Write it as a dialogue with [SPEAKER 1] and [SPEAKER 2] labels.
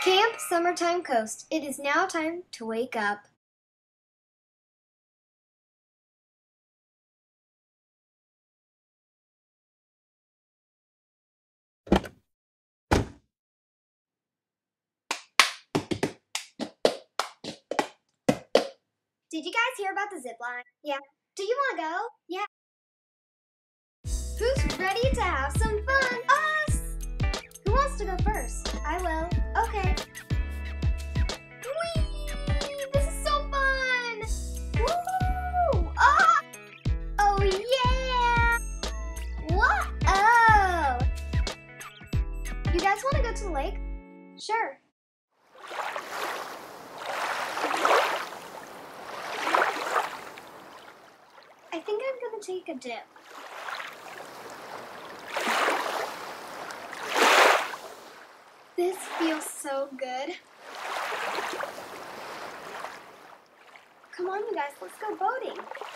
[SPEAKER 1] Camp Summertime Coast. It is now time to wake up. Did you guys hear about the zip line? Yeah. Do you want to go? Yeah. Who's ready to have some fun? Us! Who wants to go first? I will. Okay. Whee! This is so fun! Woo! Ah! Oh yeah! What? Oh! You guys want to go to the lake? Sure. I think I'm gonna take a dip. This feels so good. Come on, you guys, let's go boating.